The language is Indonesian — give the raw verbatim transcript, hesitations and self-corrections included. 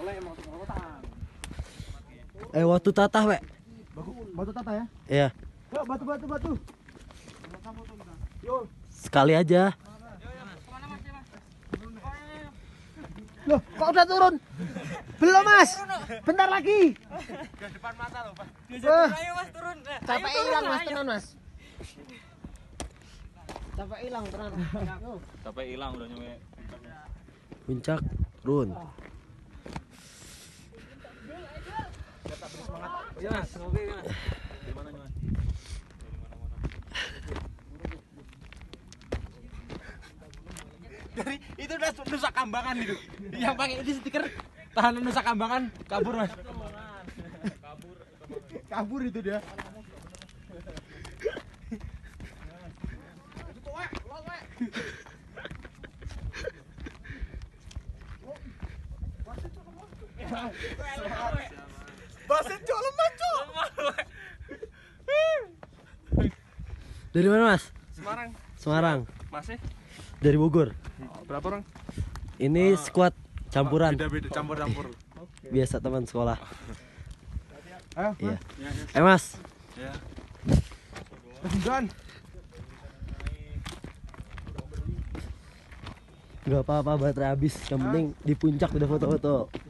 Eh waktu tatah we. Batu tata ya? Iya. Yuk batu batu batu. Yuk. Sekali aja. Loh, kok udah turun? Belum, Mas. Bentar lagi. Ke depan mata loh, Pak. Ayo, Mas, turun. Capek hilang, Mas, tenan, Mas. Capek hilang, tenan. Capek hilang udah nyampe. Puncak turun. Iya, Mas. Oke, Mas. Di mana, Mas? Dari itu udah Nusa Kambangan itu. Yang pakai ini stiker tahanan Nusa Kambangan kabur, Mas. Kabur. Kabur itu dia. Basit cok lemah cok. Dari mana Mas? Semarang. Semarang. Masih? Dari Bogor. Berapa orang? Ini squad campuran. Beda-beda campur-campur. Biasa teman sekolah. Ayo, Iya. Eh Mas. Ya. Dan Gak apa-apa baterai habis. Yang penting di puncak udah foto-foto.